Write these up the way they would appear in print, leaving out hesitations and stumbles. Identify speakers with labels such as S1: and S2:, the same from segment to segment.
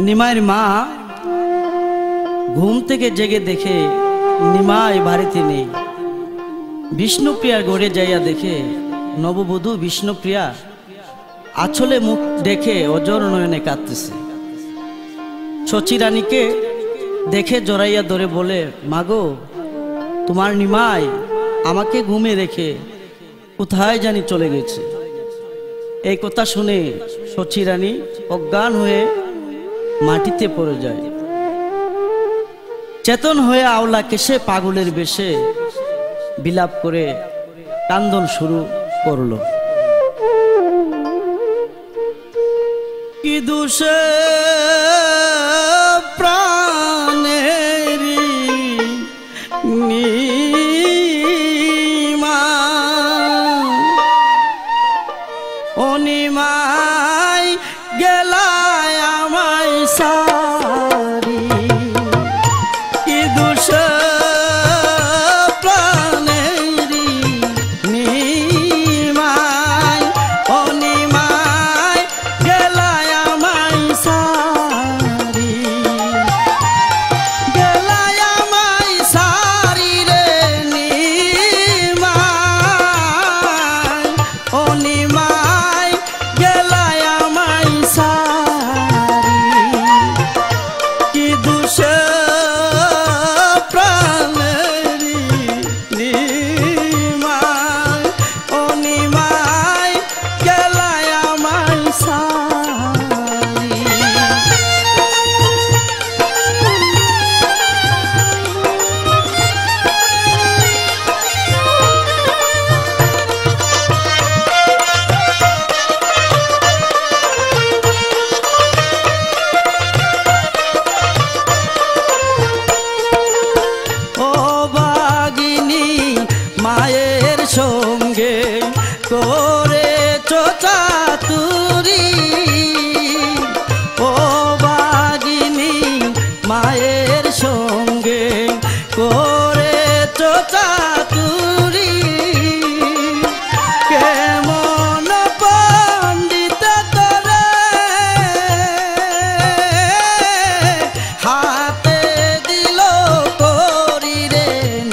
S1: নিমাইয়ের মা ঘুম থেকে জেগে দেখে নিমাই বাড়িতে নেই। বিষ্ণুপ্রিয়ার ঘরে যাইয়া দেখে নববধূ বিষ্ণুপ্রিয়া আঁচলে মুখ দেখে অজর নয়নে কাঁদতেছে। শচী রানীকে দেখে জড়াইয়া ধরে বলে, মাগো, তোমার নিমাই আমাকে ঘুমে রেখে কোথায় জানি চলে গেছে। এই কথা শুনে শচী রানী অজ্ঞান হয়ে মাটিতে পড়ে যায়। চেতন হয়ে আওলা কেশে পাগলের বেশে বিলাপ করে কান্দন শুরু করলো। কি দোষে প্রাণেরি নিমা ও নিমাই গেলায় আমায় সারি। কি দোষে প্রাণেরি নিমাই ও নিমাই গেলায় আমায় সারি। গেলায় আমায় সারি রে নিমাই ও নিমাই গেলায় আমায় সারি। কি দোষে প্রাণেরি নিমাই ও নিমাই গেলায় আমায় সারি। ও বাগিনী মায়ের সঙ্গে করেছ চাতুরি। ও বাগিনী মায়ের সঙ্গে করেছ চাতুরি। কেমন পণ্ডিত তোরে হাতে দিল করি রে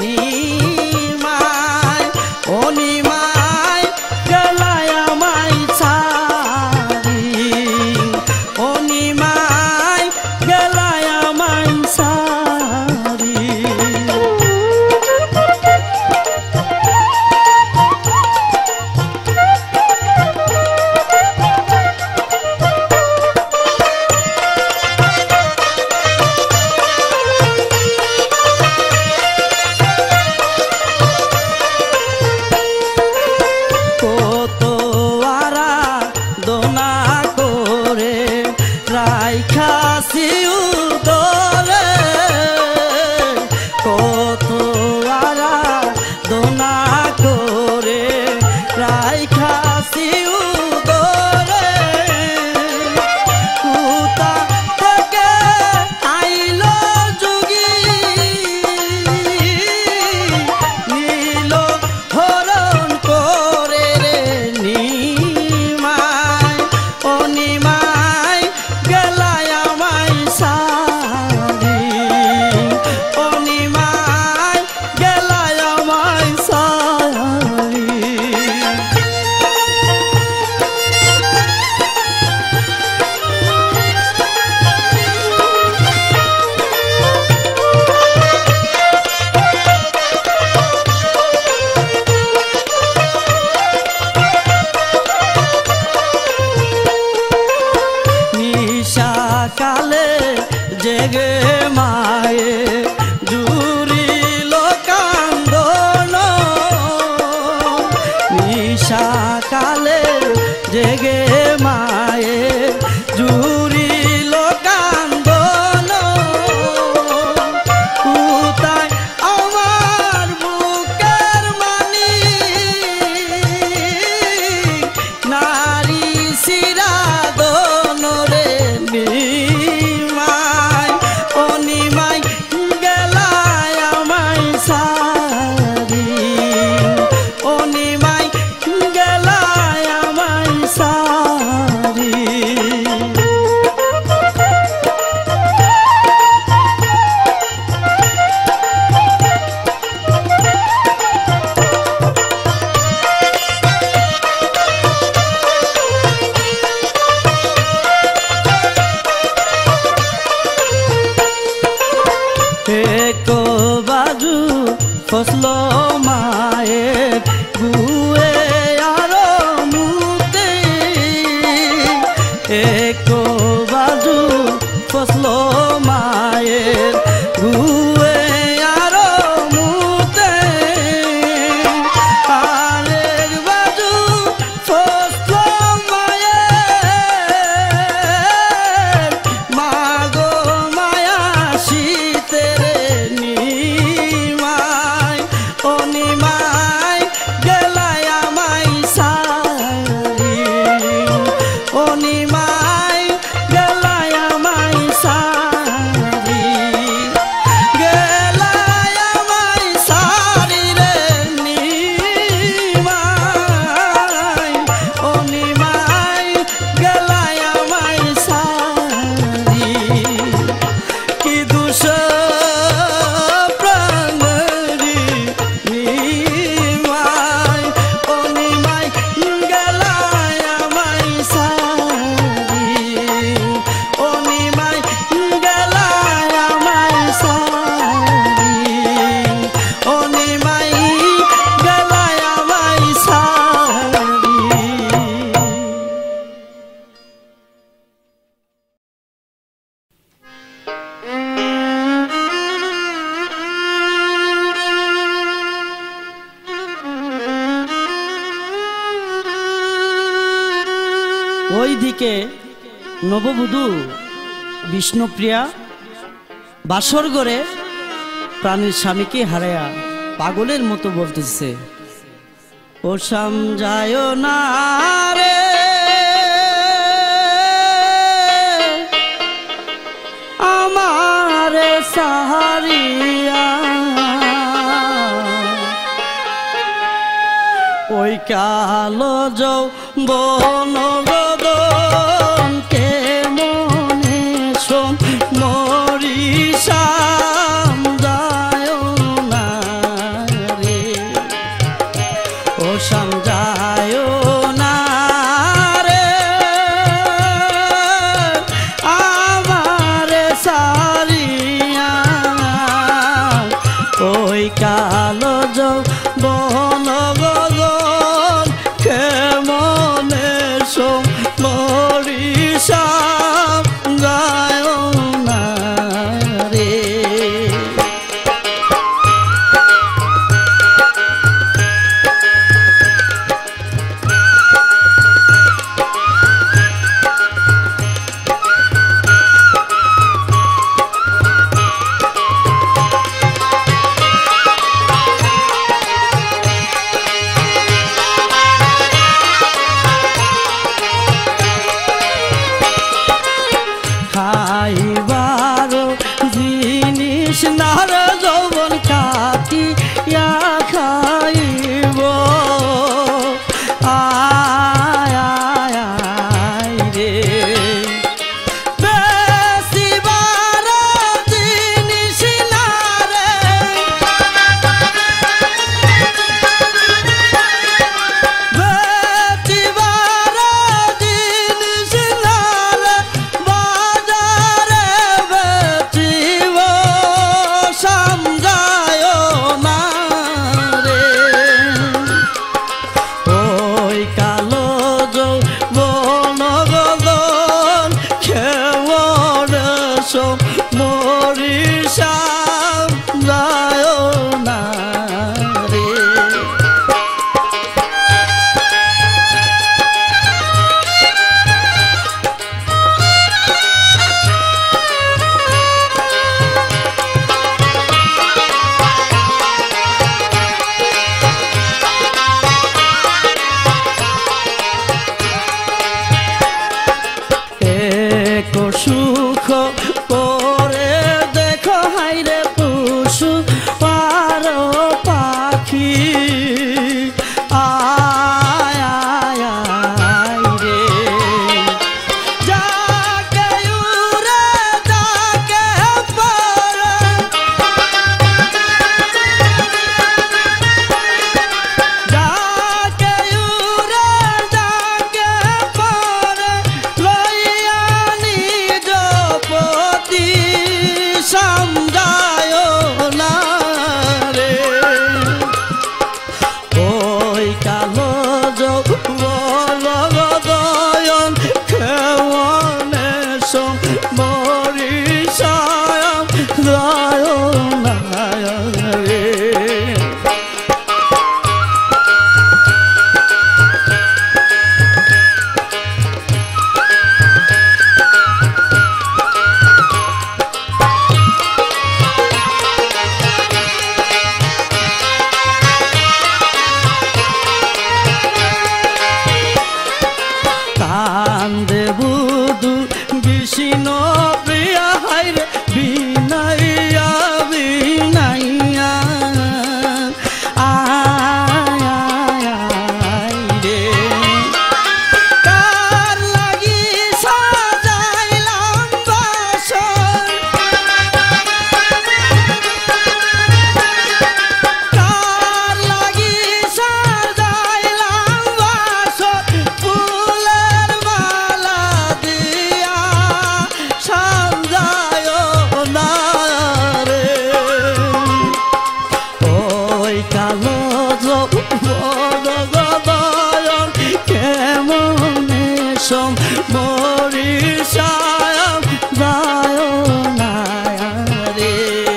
S1: নিমাই ও নিমাই গেলায় আমায় সারি। ও নিমাই গেলায় আমায় সারি। কত আরাধনা করে রাইখাছি উদরে। কত আরাধনা করে রাইখাছি উদরে। কোথা থেকে আইল যোগী নীল হরণ করে রে নিমাই ও নিমাই গেলায় আমায় সারি। ও নিমাই গেলায় আমায় সারি। নিশা কালে জেগে মায়ে জুড়িল কান্দন। নিশা কালে জেগে মায়ে জুড়িল কান্দন। কোথায় আমার বুকের মানি নারী শিরা দন রে নিমাই ও ফসলো মায়ের গুয়ে আরো মুতে একো বাজু ফসলো মায়ের গুয়ে আরো মুতে আরেক বাজু ফসলো মায়ের মাগো মায়া শীতের নিমায় ও নিমায় গেলায় আমায় সারি ও নিমায় গেলায় আমায় সারি গেলায় আমায় সারি রে নিমায় ও নিমায় গেলায় আমায় সারি কি দুষ প্রাণরি নিমায় ও নিমায় গেলায় আমায় সারি ও নিমায় গেলায় আমায় সারি ও নিমায় গেলায় আমায় সারি। ওইদিকে নববধূ বিষ্ণুপ্রিয়া বাসর ঘরে প্রাণীর স্বামীকে হারায়া পাগলের মতো বলতেছে, ও সমঝায় না রে আমারে সাহারিয়া ওই কালো যৌবন গদন কে মনে সোম মরি সমঝায় না রে ও সমঝায় না রে আমারে সারিয়া ওই কালো যৌবন গদন কে মনে সোম মরি সমঝায় না রে। কালো জগদয়ন কেমনে সম মরিষায়াম যায় না রে।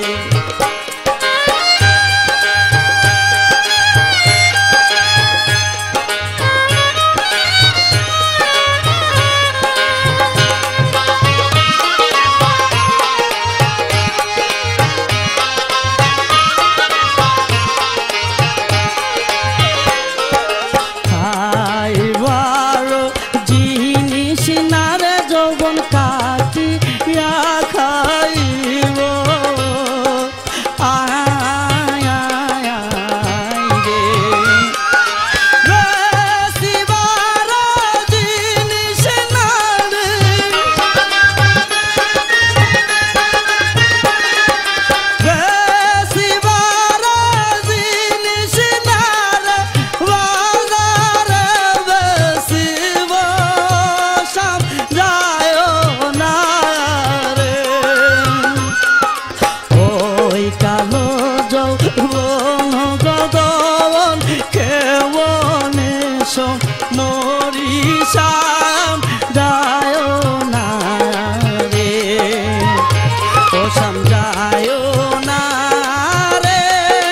S1: মরিষাম যায় না রে, ও শাম যায় না রে,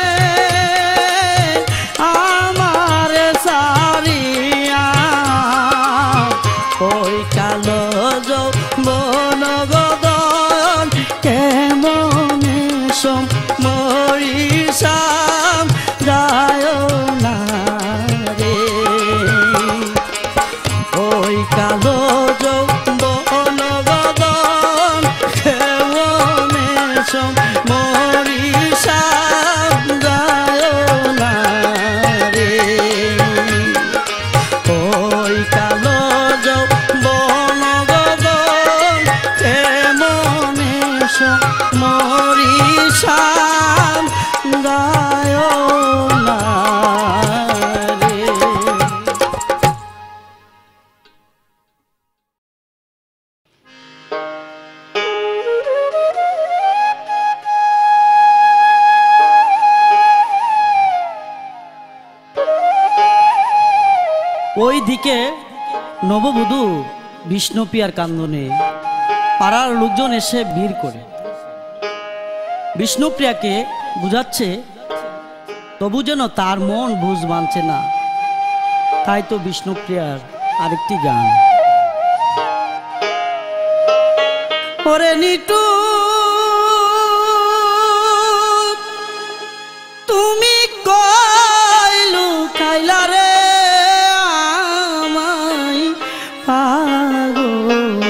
S1: আমার সারিয়া ওই কালো যৌবন গদন কেমনে সম মরিষাম যায় না রে। ওই কালো যৌবন গদন কেমনে সম মরিষাম যায় না রে। ওই কালো যৌবন গদন কেমনে সম মরিষাম যায় না রে। ওই দিকে নববধূ বিষ্ণুপ্রিয়ার কান্দনে পাড়ার লোকজন এসে ভিড় করে বিষ্ণুপ্রিয়াকে বুঝাচ্ছে, তবু যেন তার মন বুঝ মানছে না। তাই তো বিষ্ণুপ্রিয়ার আরেকটি গান, ওরে নিটু তুমি কইলু কাইলা রে আমায় পাগল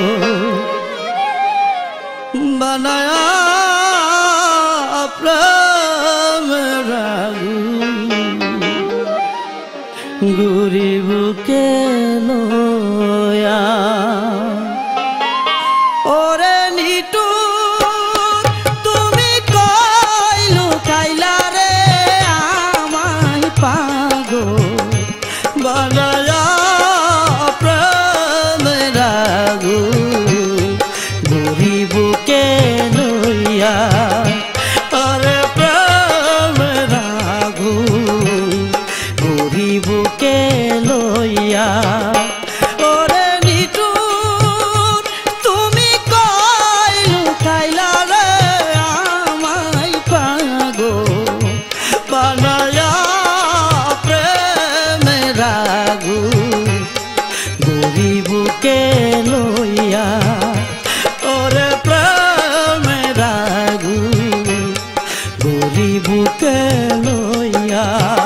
S1: বানায়া প্রেমের গুরি বুকে লয়া। ওরে নিটু তুমি কইলু কাইলা রে আমায় পাগল বানায়া প্রেমের গুরি বুকে লইয়া। আরে প্রেমের গুরি বুকে লইয়া। ওরে নিটু তুমি কইলু কাইলা রে আমায় পাগল বানায়া প্রেমের গুরি বুকে লইয়া। ওরে প্রেমের গুরি বুকে লইয়া।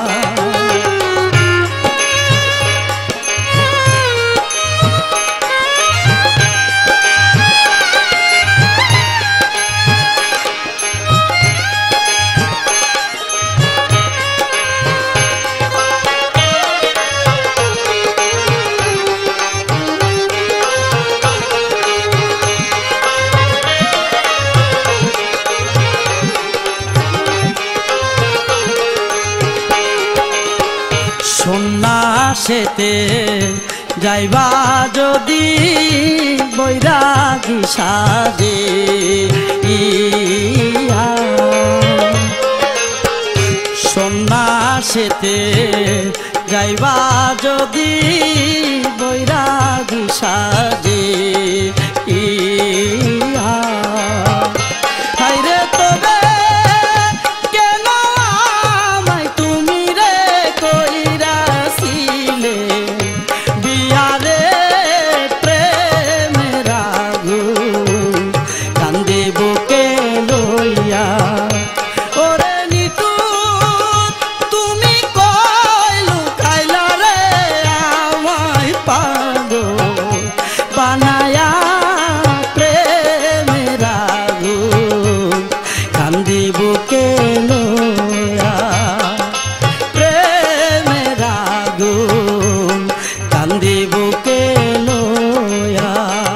S1: সন্ন্যাসেতে যাইবা যদি বৈরাগী সাজে ইয়া, সন্ন্যাস আকাশেতে যাইবা যদি বৈরাগী সাজে হাইরে তবে কেন আমায় তুমি রে কইরাছিলে বিয়ারে প্রেমের আগুন কান্দে বুকে লইয়া ওরে নিতু তুমি কইলু খাইলা রে আমায় পাগল বানায়া প্রেমের আগুন কান্দি বুকে লইয়া প্রেমের আগুন কান্দি বুকে লইয়া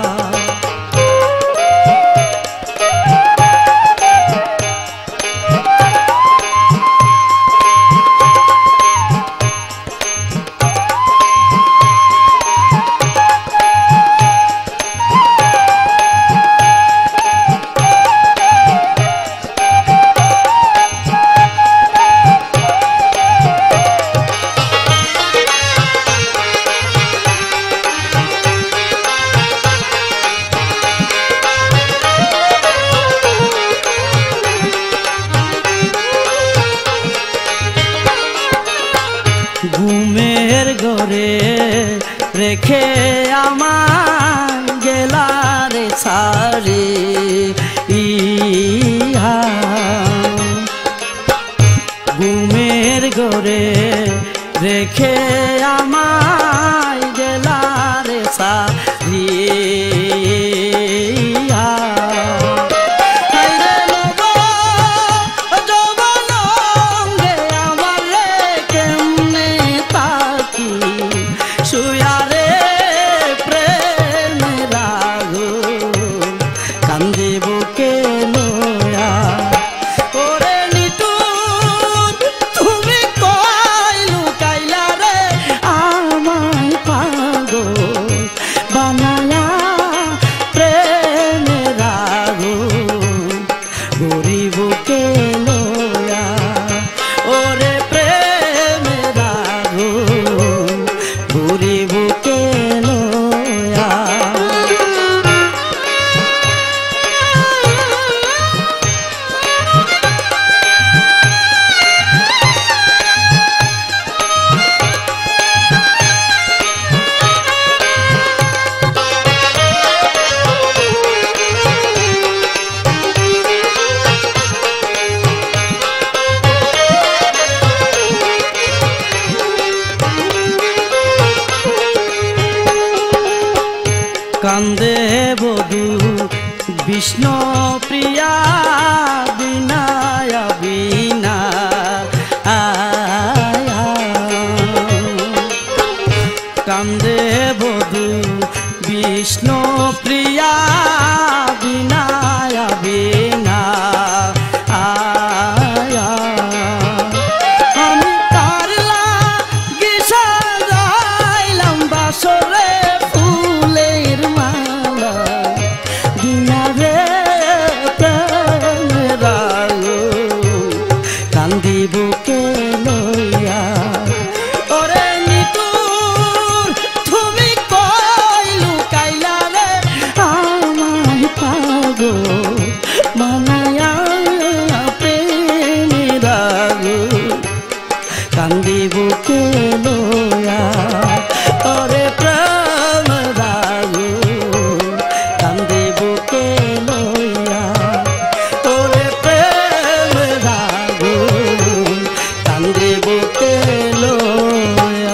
S1: ঘুমের ঘরে রেখে আমার গেলারে সারে ইহা ঘুমের ঘরে রেখে আমার গেলারে সারে শুয়ারে প্রেমের আগুন কান্দে বুকে লইয়া ওরে নিতুর তুমি কইলু কাইলা রে আমায় পাগল বানায়া প্রেমের আগুন গরি বুকে লইয়া ওরে প্রেমের আগুন বুড়ি বুকে লইয়া কান্দে বধু বিষ্ণু প্রিয়া বিনায়া বিনা কান্দে বধু বিষ্ণু প্রিয়া বিনায়া বিনা আমি তার লাগি সাজাইলাম বাসরে বুকে লইয়া ওরে নিতুর তুমি কইলু কাইলা রে আমায় পাগল মানায়া প্রেমের আগুন কান্দি বুকে লইয়া ওরে প্রেমের আগুন কান্দি বুকে লইয়া ওরে প্রেমের আগুন কান্দি বুকে লইয়া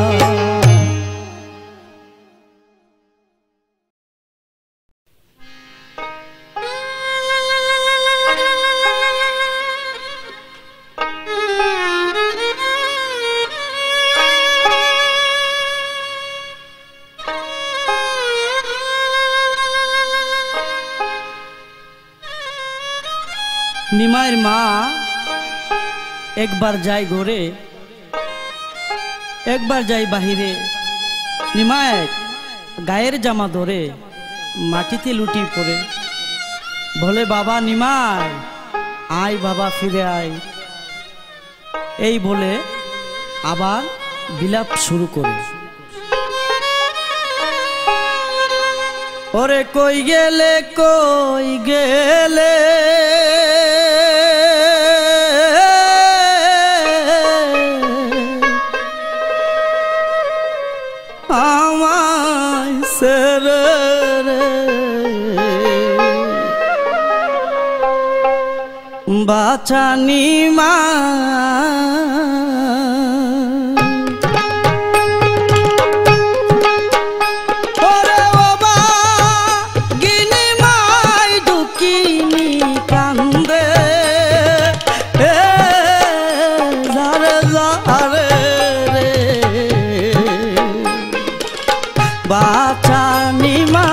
S1: নিমাইয়ের মা একবার যায় ঘরে একবার যায় বাহিরে নিমাই গায়ের জামা ধরে মাটিতে লুটি পড়ে বলে বাবা নিমাই আয় বাবা ফিরে আয় এই বলে আবার বিলাপ শুরু করে। ওরে কই গেলে কই গেলে আমায় ছেড়ে রে বাঁচানি মা বাঁচানি মা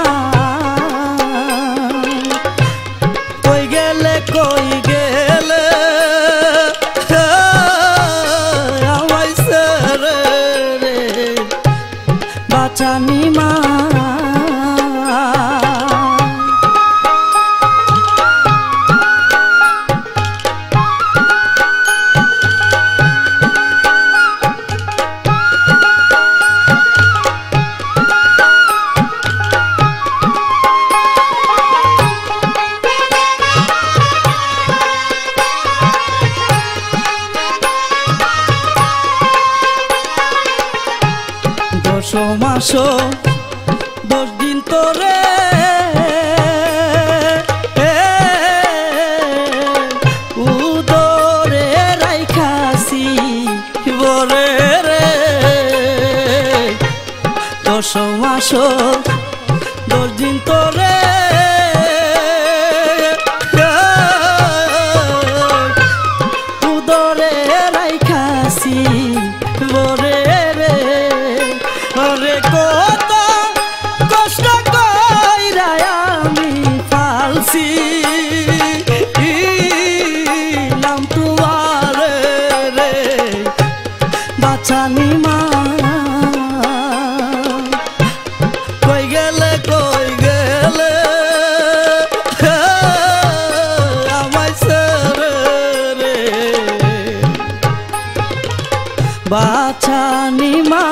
S1: কই গেলে আমায় ছেড়ে রে বাঁচানি মা মাস 10 দিন তোরে উদরে রাইখাছি বরে রে 10 মাস 10 দিন তোরে উদরে রাইখাছি বরে রে ওরে কত কষ্ট কইরা আমি পালছি নাম তোমার রে বাঁচানি মা কই গেলে আমায় ছেড়ে রে বাঁচানি মা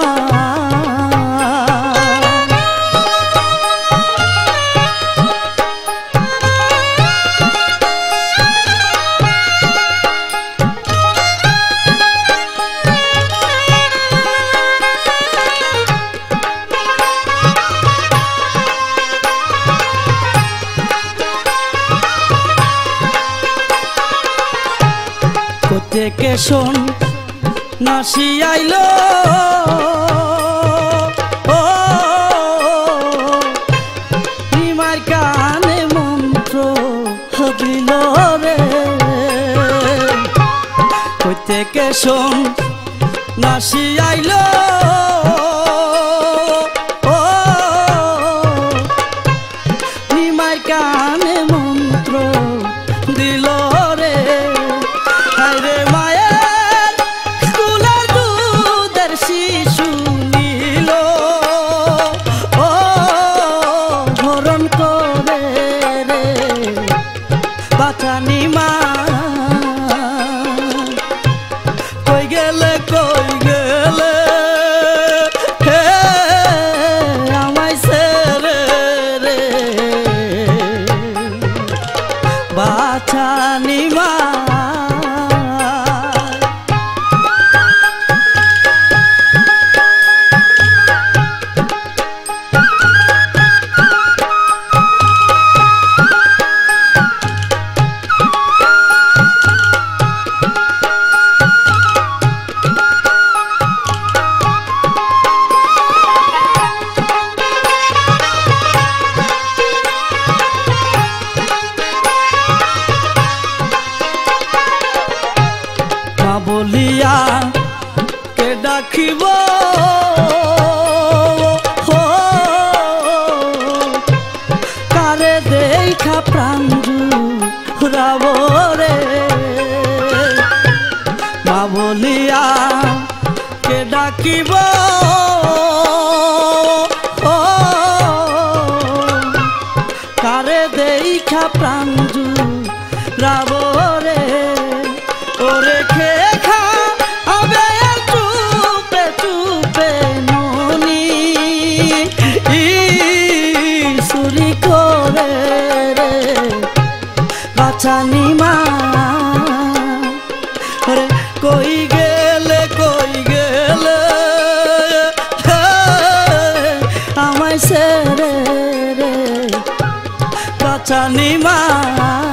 S1: থেকে শোন নাসি আইলো ও নিমার কানে মন্ত্র দিল রে কই থেকে শোন নাসি আইলো ও নিমার কানে মন্ত্র দিল রে রে মায়ের কুলের দুধের শিশু নীল ও হরণ করে রে বাঁচানি মা কই গেলে হে আমায় ছেড়ে রে বাঁচানি মা বলিয়া কে ডাকিব কারে দেখা প্রাণ জুড়াব রে মা বলিয়া কে ডাকিব কারে দেখা প্রাণ জুড়াব রে ওরে খে খা আবে বাঁচা নিমাই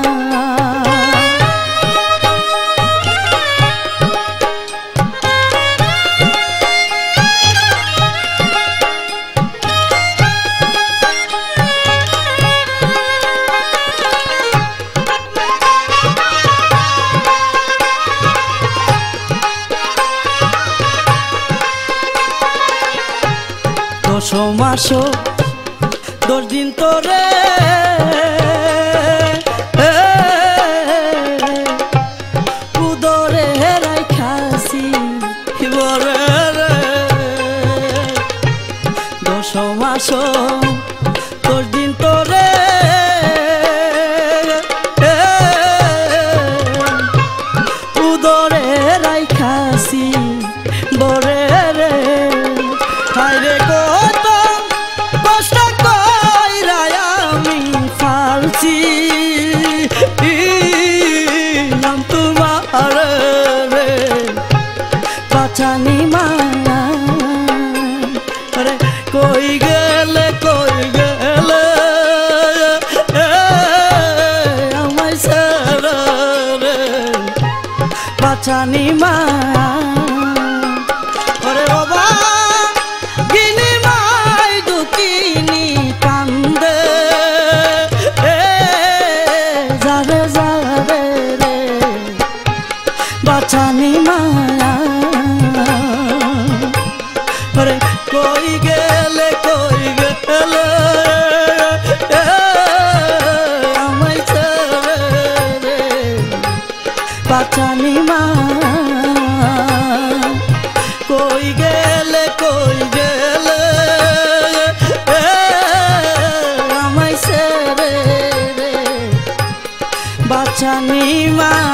S1: মাসো 10 দিন তোরে উদরে রাখাছি বরে রে 10 মাসো 10 দিন তোরে উদরে রাখাছি বরে রে হায় রে কত কষ্ট কইরা আমি ফালছি নাম তোমার রে বাঁচা নিমাই রে কই গেলে আমায় ছেড়ে রে বাঁচা নিমাই বাঁচানি মায়া রে কই গেলে আমায় ছেড়ে রে বাঁচানি মায়া কই গেলে আমায় ছেড়ে রে বাঁচানি মায়া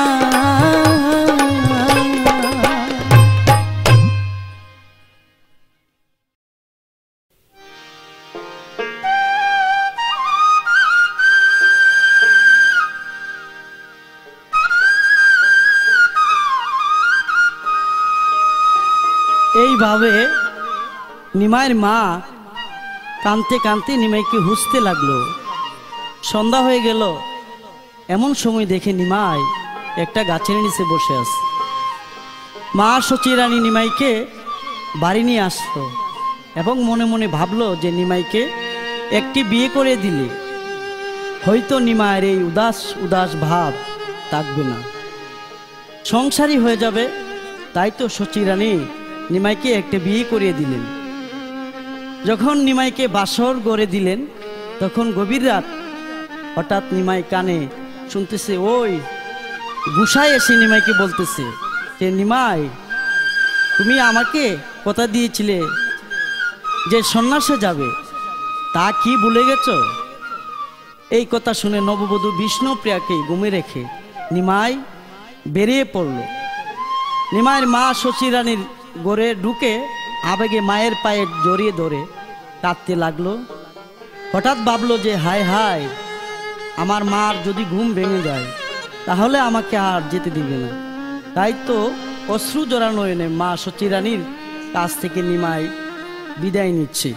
S1: এইভাবে নিমাইয়ের মা কাঁদতে কাঁদতে নিমাইকে হুঁচতে লাগলো। সন্ধ্যা হয়ে গেল। এমন সময় দেখে নিমাই একটা গাছের নিচে বসে আছে। মা সচী রানী নিমাইকে বাড়ি নিয়ে আসলো এবং মনে মনে ভাবলো যে নিমাইকে একটি বিয়ে করে দিলে হয়তো নিমাইয়ের এই উদাস উদাস ভাব থাকবে না, সংসারী হয়ে যাবে। তাই তো সচী রানী নিমাইকে একটা বিয়ে করিয়ে দিলেন। যখন নিমাইকে বাসর গড়ে দিলেন তখন গভীর রাত। হঠাৎ নিমাই কানে শুনতেছে, ওই গুসাই এসে নিমাইকে বলতেছে যে নিমাই, তুমি আমাকে কথা দিয়েছিলে যে সন্ন্যাসে যাবে, তা কি ভুলে গেছো? এই কথা শুনে নববধূ বিষ্ণুপ্রিয়াকে ঘুমে রেখে নিমাই বেরিয়ে পড়ল। নিমাইয়ের মা সচী রানীর ঘরে ঢুকে আবেগে মায়ের পায়ে জড়িয়ে ধরে কাঁদতে লাগলো। হঠাৎ ভাবলো যে হায় হায়, আমার মার যদি ঘুম ভেঙে যায় তাহলে আমাকে আর যেতে দিবে না। তাই তো অশ্রু জড়ানো এনে মা সচী রানীর কাছ থেকে নিমাই বিদায় নিচ্ছে।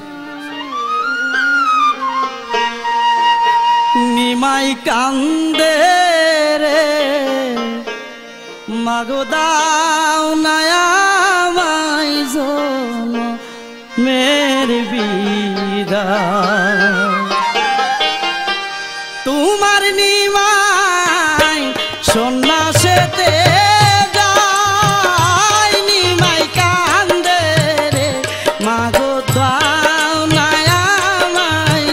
S1: নিমাই কান্দে রে মাগো দাও নায়ামাই জনমের বিদায়। তোমার নিমাই সন্ন্যাসেতে যায়, নিমাই কান্দে রে মাগো দাও নায়ামাই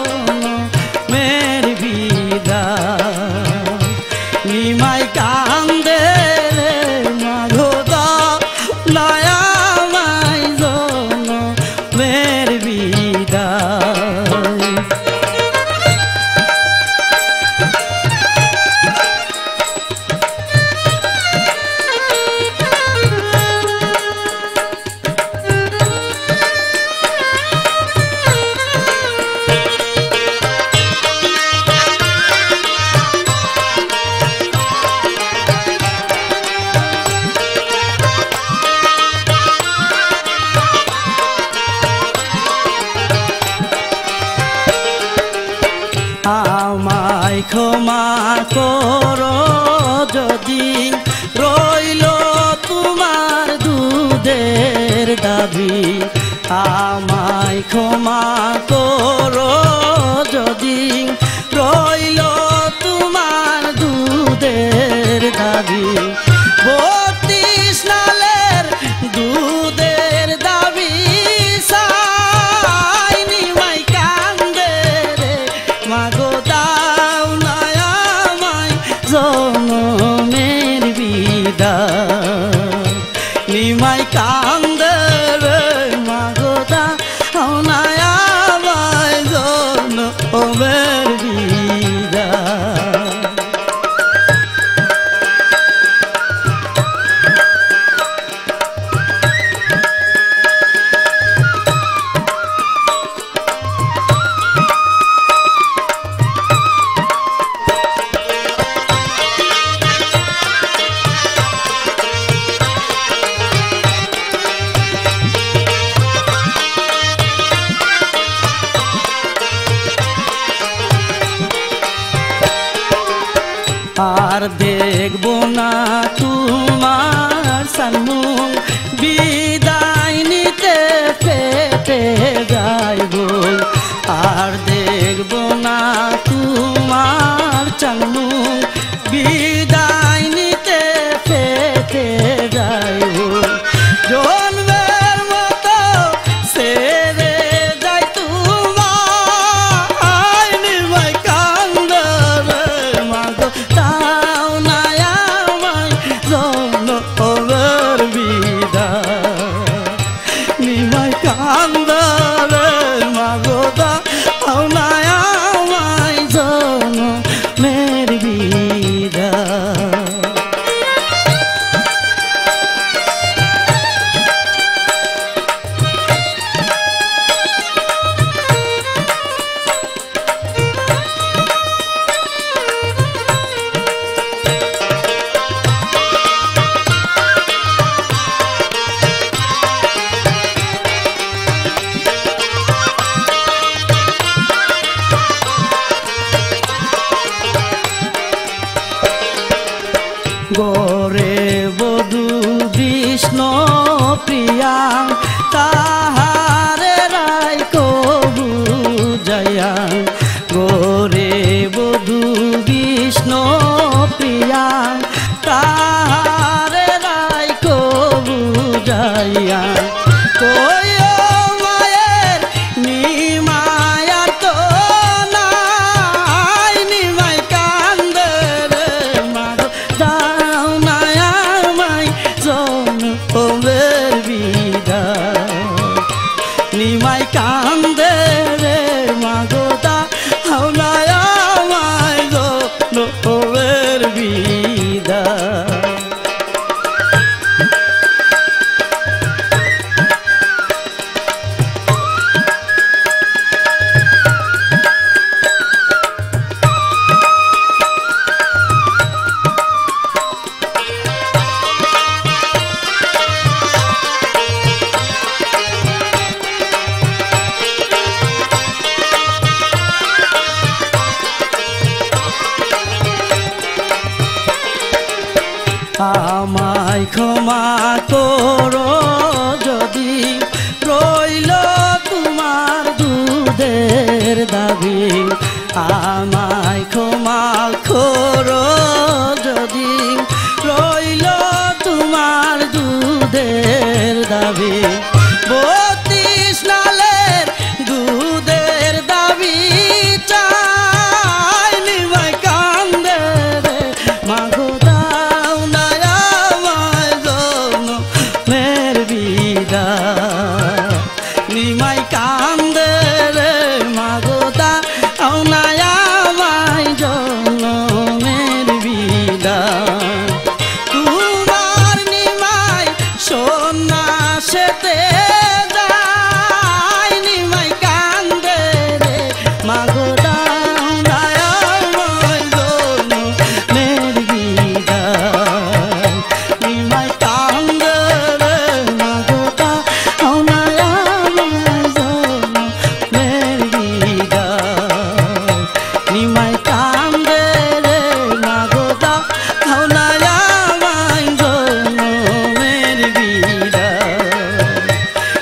S1: জনমের বিদায়। নিমাই কান্দে রে মাগো দাও নায়ামাই জনমের বিদায়। দাবি আমায় ক্ষমা করো যদি রইল তোমার দুধের দাবি 32 নালের দুধের দাবি চাই নিমাই কান্দে রে মাগো দাও না আমায় জনমের বিদায় নিমাই কান্দে রে মাগো দাও না আমায় জনমের বিদায় আর দেখব না তোমার সম্মুখ বিদায় নিতে পেটে যাইব আর দেখব না তোমার সম্মুখ বিদায় নিতে পেটে যাইব জন্মের মতো সেরে যাই তোমার নিমাই কান্দে রে মাগো দাও না আমায় জনমের বিদায় নিমাই কান্দে রে মাগো দাও না আমায় জনমের বিদায় গোরে বধূ বিষ্ণু প্রিয়া তাহারে রায় কবু জয়া গোরে বধূ বিষ্ণু প্রিয়া তাহারে রায় কবু জয়া কইও মায়ের নিমায়ার তো নাই নিমাই কান্দে রে মাগো দাও না আমায় জনমের বিদায় নিমাই কান্দে রে মাগো দাও না আমায় জনমের বিদায় আমায় ক্ষমা করো যদি রইল তোমার দুধের দাবি আমায় ক্ষমা করো যদি রইল তোমার দুধের দাবি 32 নালের দুধের দাবি চাই নিমাই কান্দে রে মাগো দাও না আমায় জনমের বিদায় নিমাই কান্দে রে মাগো দাও না আমায় জনমের বিদায় তোমার নিমাই সন্ন্যাসেতে যায় নিমাই কান্দে রে মাগো দাও না আমায় জনমের বিদায় নিমাই কান্দে রে মাগো দাও না আমায় জনমের বিদায় নিমাই কান্দে রে মাগো দাও না আমায় জনমের বিদায়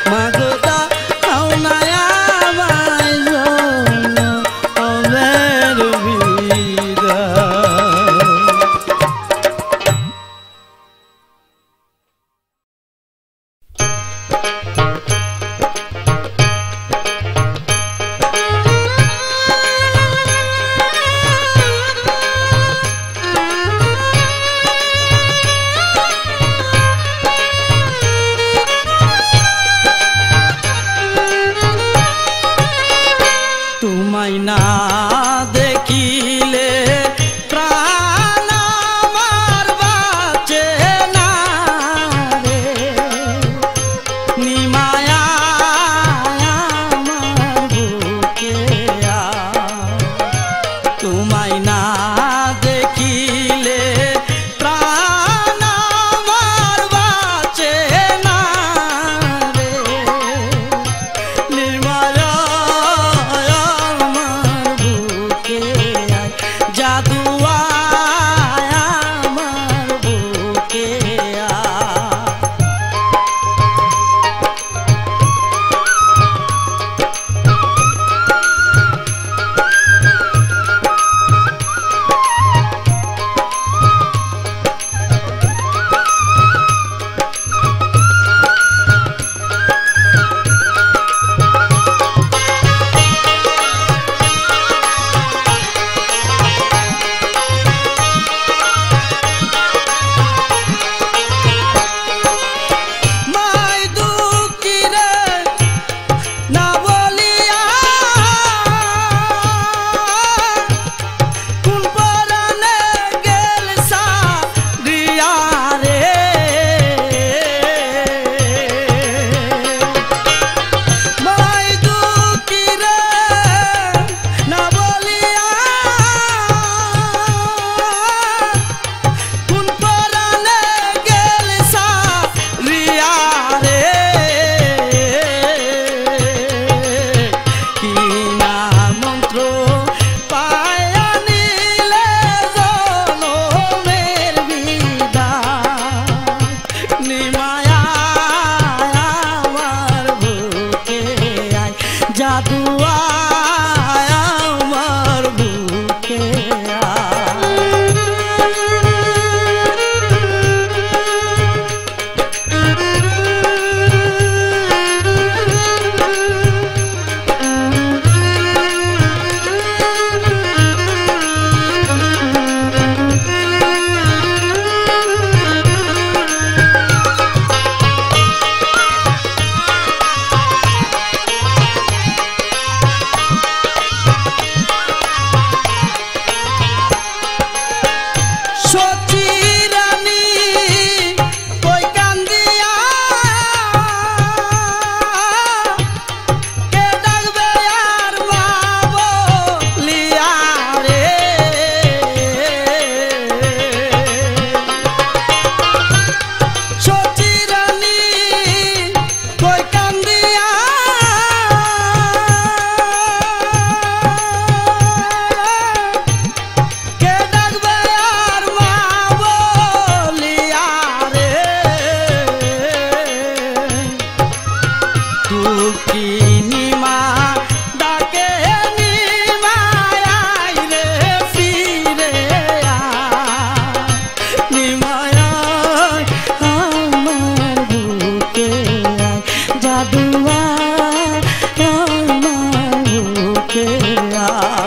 S1: দুঃখিনী মা ডাকে নিমায় আয় রে ফিরে আয় নিমায় আয় আমার বুকে আয় জাদু আয় আমার বুকে আয়।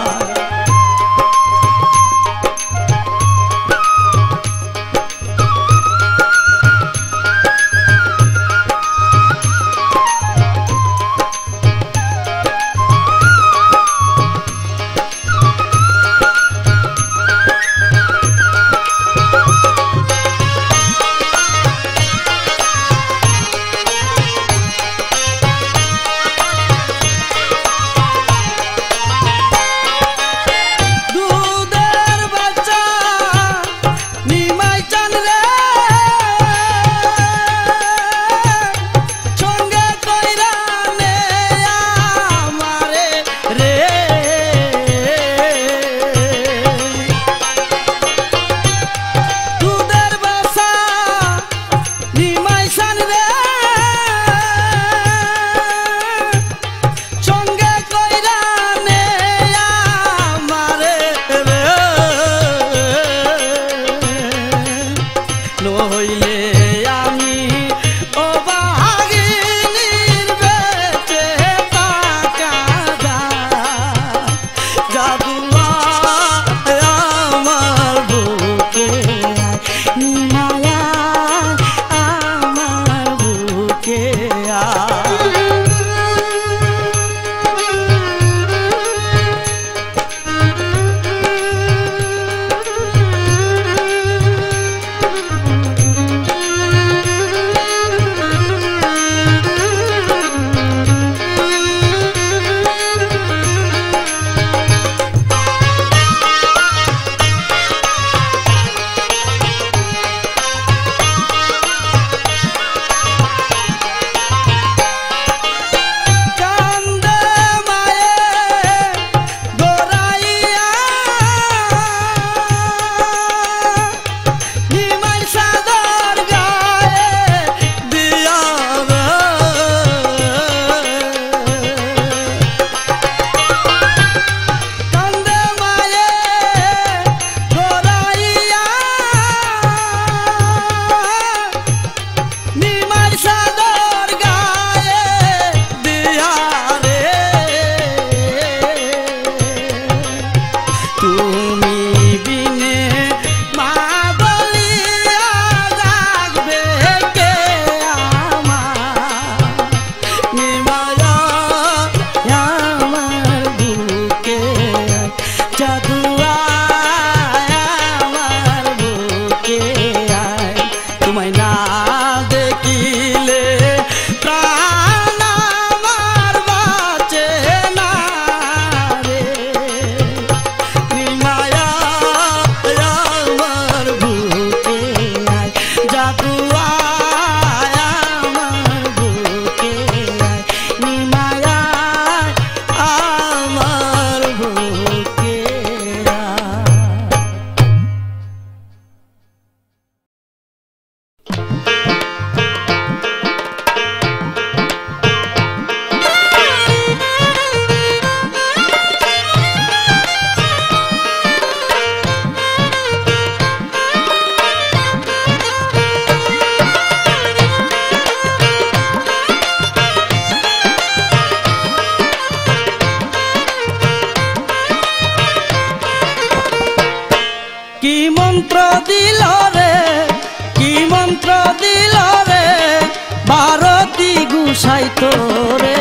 S2: গোসাই তোরে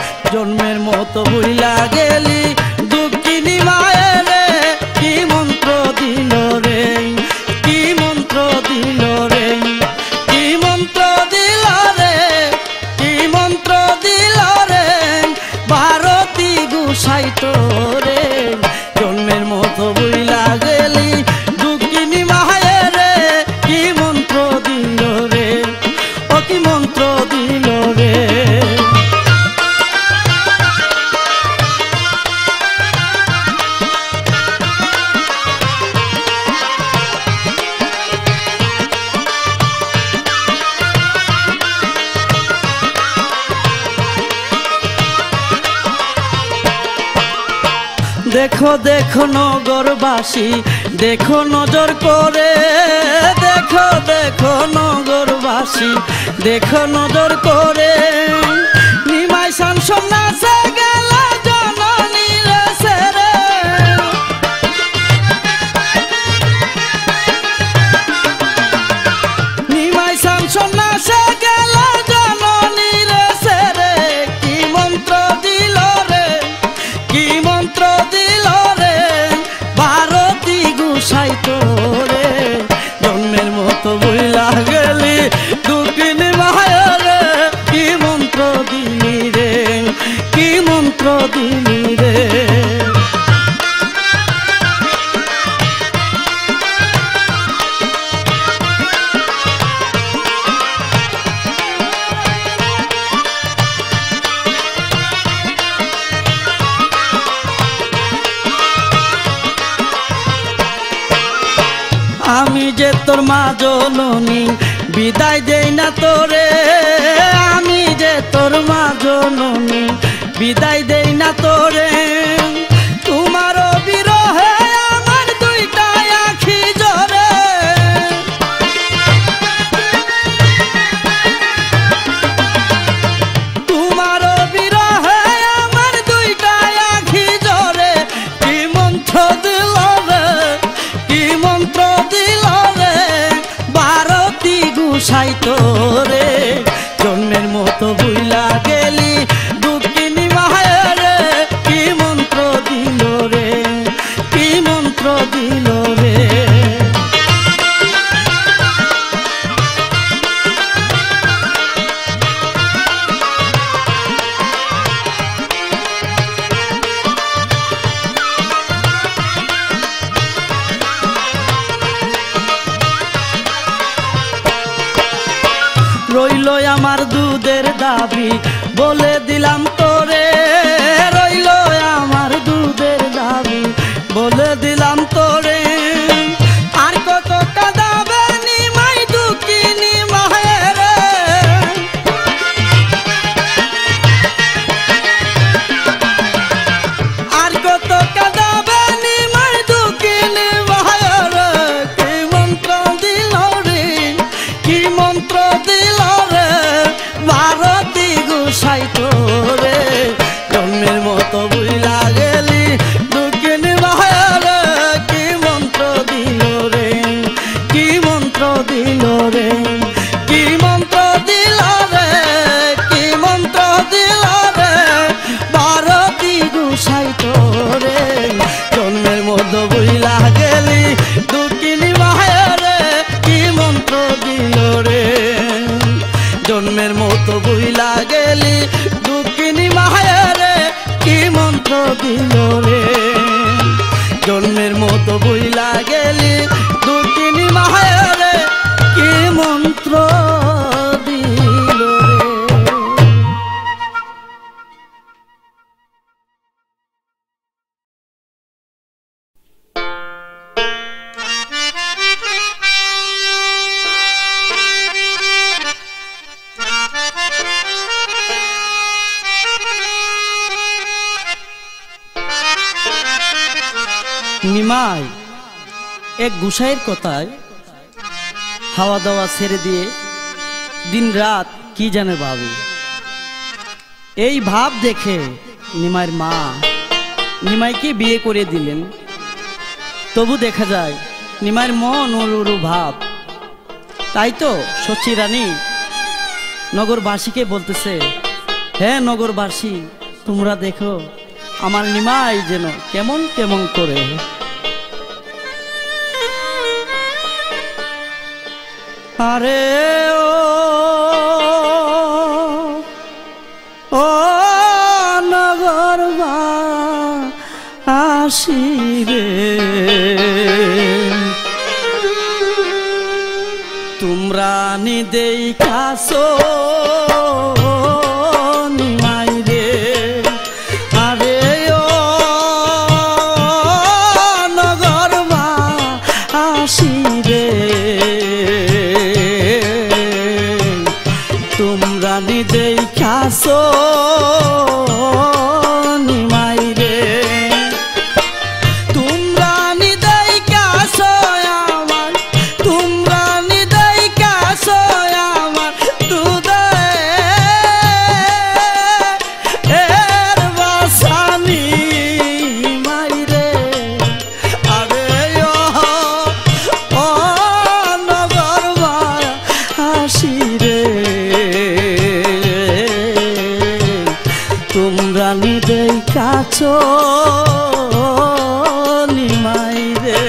S2: জন্মের মতো ভুইলা গেলি দুঃখিনী মায়ের কি মন্ত্র দিল রে, কি মন্ত্র দিল রে, কি মন্ত্র দিল রে, কি মন্ত্র দিল রে ভারতী গোসাই তোরে জন্মের মতো ভুইলা গেলি দুঃখিনী মায়ের কি মন্ত্র দিল রে, ও কি মন্ত্র দিল রে। দেখো দেখো নগরবাসী দেখো নজর করে, দেখো দেখো নগরবাসী দেখো নজর করে, নিমাই শান সন্ন্যাসে গেল জননী রে সেরে। নিমাই শান সন্ন্যাসে গেল জননী রে সেরে, কি মন্ত্র দিল রে, কি মন্ত্র দিল রে, ভারতী গুসাই তোরে জন্মের মতো বইলা গেলি দুঃখিনী মায়ের, কি মন্ত্র দিলি রে, কি মন্ত্র দিলি রে। আমি যে তোর মা জননী বিদায় দেই না তোরে, আমি যে তোর মা জননী বিদায় দেই না তোরে, তোমারও বিরহে আমার দুইটা আখি জ্বরে। তোমারও বিরহে আমার দুইটা আখি জ্বরে, কি মন্ত্র দিল রে, কি মন্ত্র দিল রে, ভারতী গুসাই তোরে জন্মের মতো বুইলা গেলি দুঃখিনী মায়ের, কি মন্ত্র দিল রে, কি মন্ত্র দিল রে। রইল আমার দুধের দাবি বলে দিলাম তোরে, রইল আমার দুধের দাবি বলে দিলাম তোরে, আর কত কাঁদাবে নিমাই দুঃখিনী মায়ের, আর কত কাঁদাবে নিমাই দুঃখিনী মায়ের, কি মন্ত্র দিল রে, কি মন্ত্র দিল রে, ভারতী গুসাই তোরে জন্মের মতো বুইলা গেলি দুঃখিনী মায়ের, কি মন্ত্র দিল রে, কি মন্ত্র দিল রে, কি মন্ত্র দিল রে, কি মন্ত্র দিল রে, ভারতী গুসাই তোরে জন্মের মতো বুইলা গেলি দুঃখিনী মায়ের, কি মন্ত্র দিল রে, জন্মের মতো বুইলা গেলি দুঃখিনী মায়ের, কি মন্ত্র দিল রে, জন্মের মতো বুইলা গেলি দুঃখিনী মায়ের, কি মন্ত্র দিল রে। নিমাই এক গুসাইয়ের কথায় হাওয়া দাওয়া ছেড়ে দিয়ে দিন রাত কি জানে ভাবে, এই ভাব দেখে নিমাইয়ের মা নিমাইকে বিয়ে করে দিলেন। তবু দেখা যায় নিমাইয়ের মন উড়ু ভাব। তাই তো শচী রানী নগরবাসীকে বলতেছে, হ্যাঁ নগরবাসী তোমরা দেখো আমার নিমাই যেন কেমন কেমন করে। আরে ও নগরবাসী রে, তোমরা নি দেখাছো নিমাই রে, আরে ও নগরবাসী রে, তোমরা নি দেখাছো নিমাই রে, দেখাছ নিমাই রে।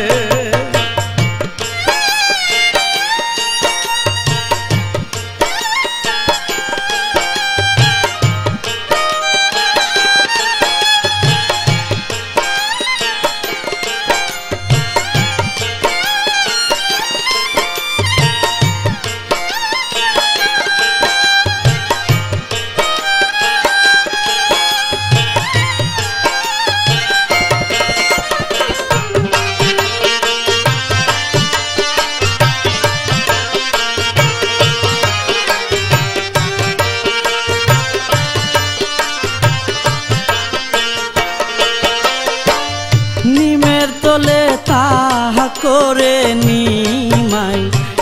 S2: নিমের তলে তাহা করে নিমাই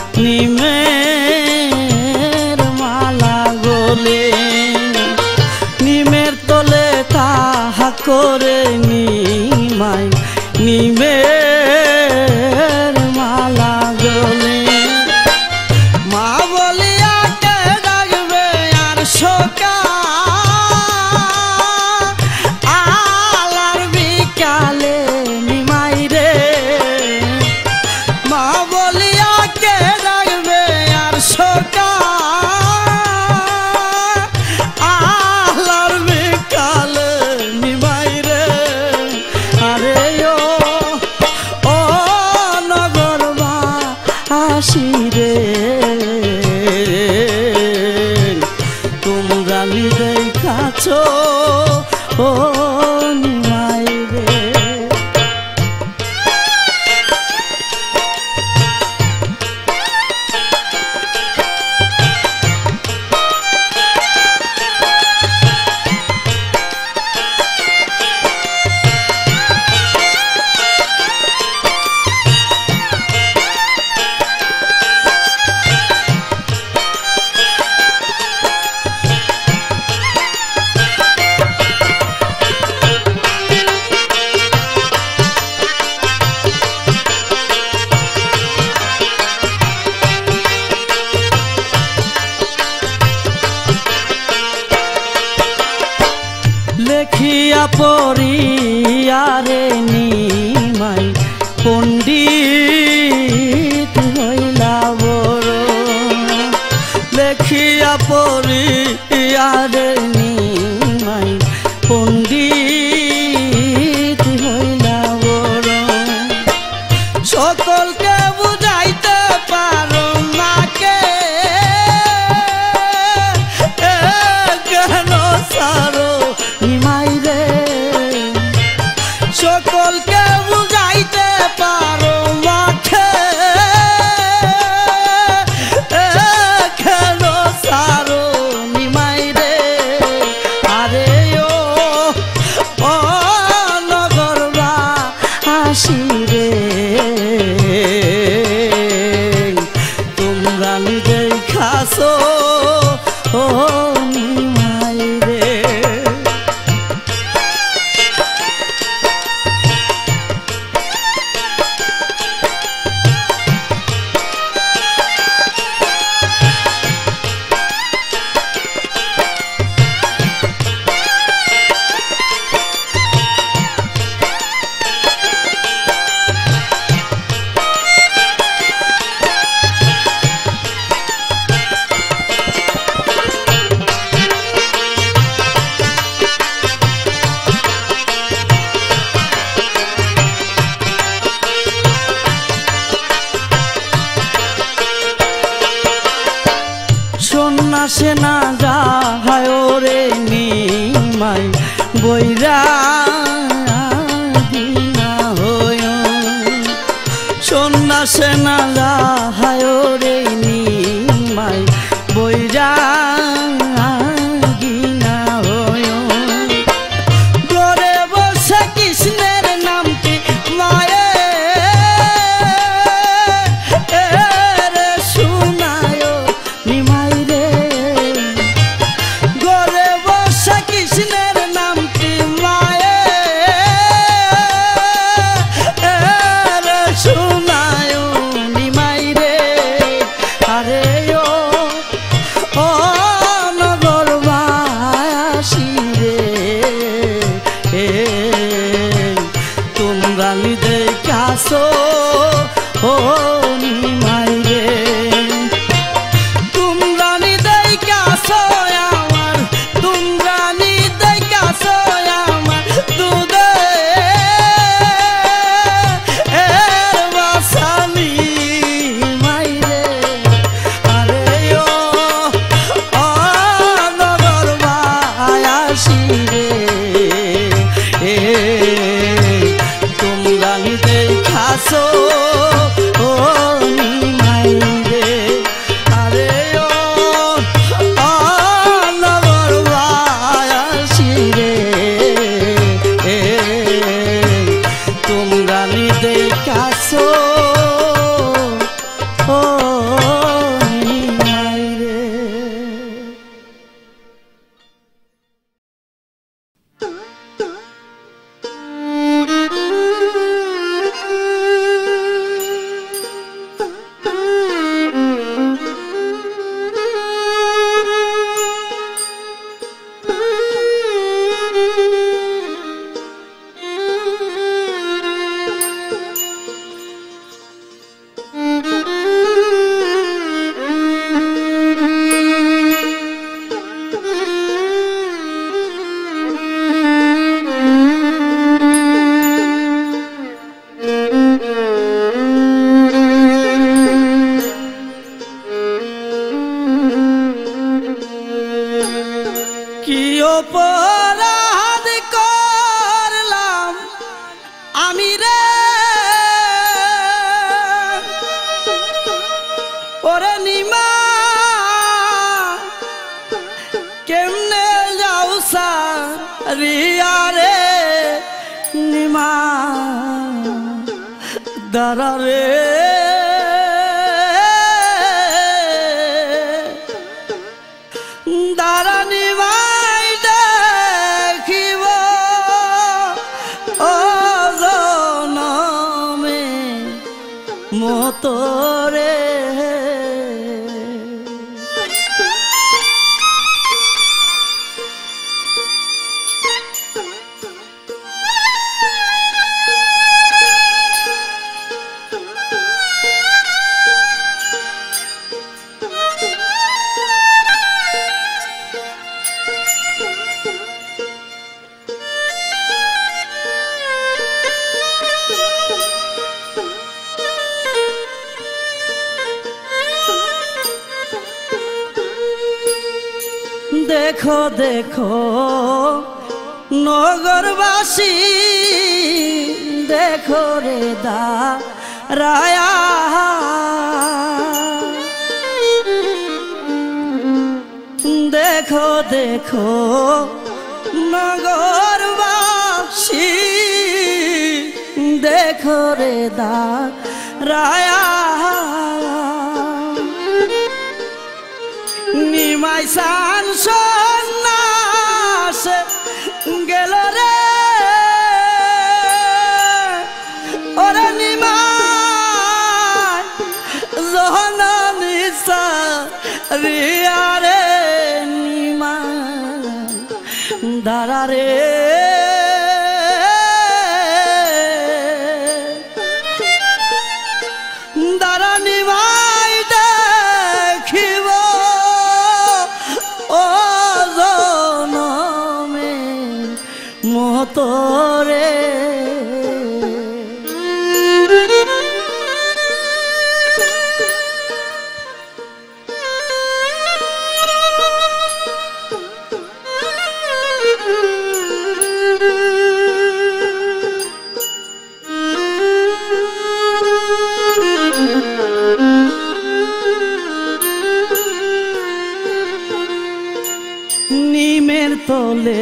S2: নিমের মালা গলে, নিমের তলে তাহা করে নিমাই নিমের মালা গলে। মা বলিয়া কে ডাকবে আর সকা আলার বিকালে নিমাই রে। মা বলিয়া কে ডাকবে আর সকা আলার বিকালে নিমাই রে। আরে ও নগরবাসী রে, তোমরা দেখাছ ও নিমাই রে। লেখিয়া পড়িয়ারে নিমাই পণ্ডিত হইলা বড়। লেখিয়া পড়িয়ারে নিমাই পণ্ডিত হইলা বড়। সকলকে বুঝাইতে পারো না কে কেন সারো নিমাই রে। সকলকে বুঝাইতে পারো মাঠে কেন সারো নিমাই রে। আরে ও নগরবাসী রে, তোমরা দেখাছ ও নিমাই রে। সন্ন্যাসে না যায় রে নিমাই বৈরা দিনা হয়। সন্ন্যাসে না যায় রে নিমাই বৈরা দিনা হয়। ঘরে বসে কৃষ্ণের নামটি মায়ে শুনায় নিমাই রে। ঘরে বসে কৃষ্ণের নামটি মায়ে শুনায় নিমাই রে। আরে ও কি অপরাধ করলাম আমি রে, ওরে নিমা কেমনে যাও সারিয়া রে, নিমা দাঁড়া রে, দাঁড়া নিমাই দেখিব ও জনমে মতরে। দেখো দেখো নগরবাসী, দেখো রে দাঁড়ায়া, দেখো দেখো নগরবাসী, দেখো রে দাঁড়ায়া, নিমাই সান সন্ন্যাস গেল রে, ওরে নিমাই জননী সারিয়া রে, নিমাই দাঁড়া রে, দাঁড়া নিমাই দেখিব ও জনমে মতরে। নিমের তলে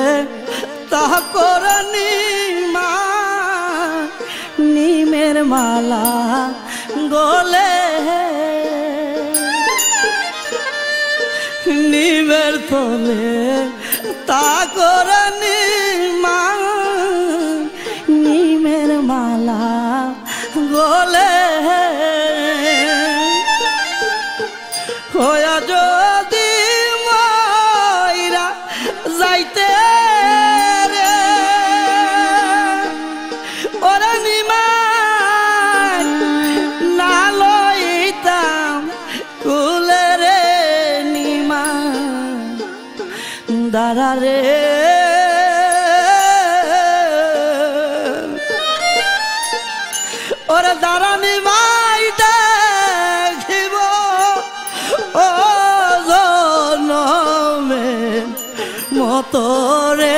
S2: তাকর নিমা, নিমের মালা গলে, নিমের তলে তাকর নিমা, নিমের মালা গলে, হয়া যদি ময়রা যাইতে রে, ওরে নিমাই না লইতাম কুলে রে, নিমাই দাঁড়া রে, ওরে দাঁড়া নিমাই দেখিব ও জনমে মতরে।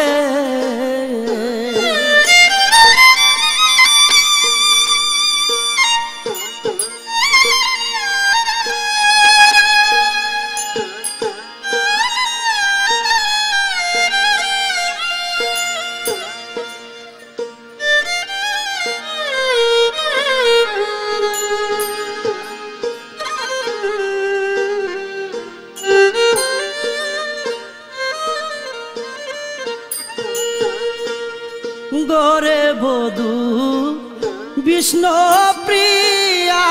S2: গরে বধূ বিষ্ণু প্রিয়া,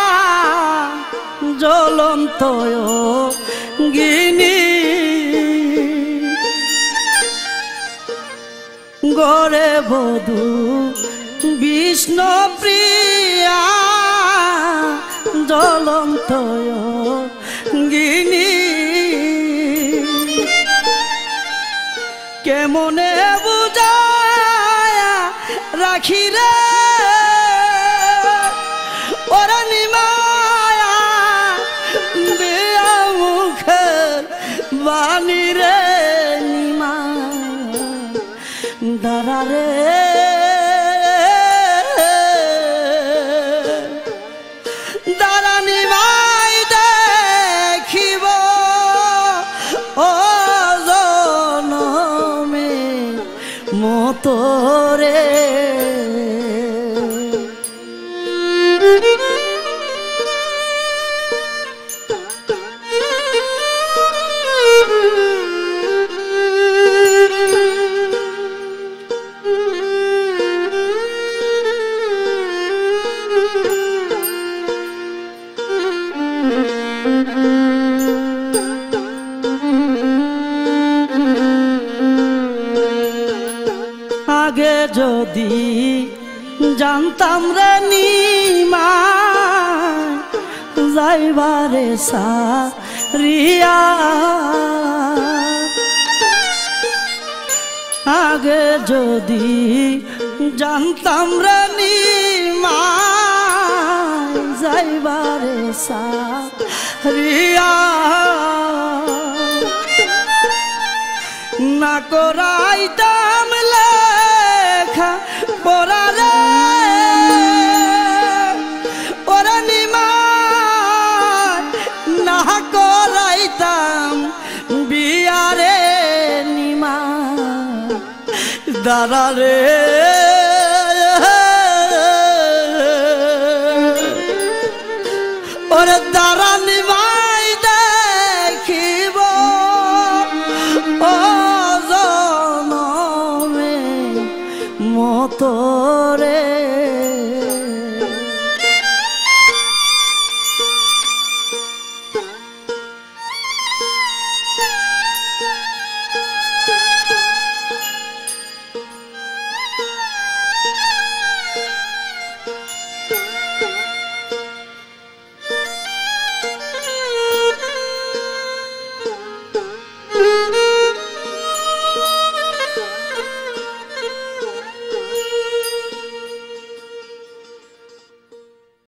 S2: জ্বলন্ত গিনি, গরে বধূ বিষ্ণু প্রিয়া, জ্বলন্ত গিনি, কেমনে বুঝায়া রাখি রে, ওরে নিমায়া দিয়া মুখের বাণী রে, তোরে আগে যদি জানতাম রে নিমা যাইবারে সারিয়া আগে যদি জানতাম রে নিমা যাইবারে সারিয়া না করাইতাম লেখা পড়া রে ওরা নিমা না করাইতাম বিয়ারে নিমা দাঁড়া রে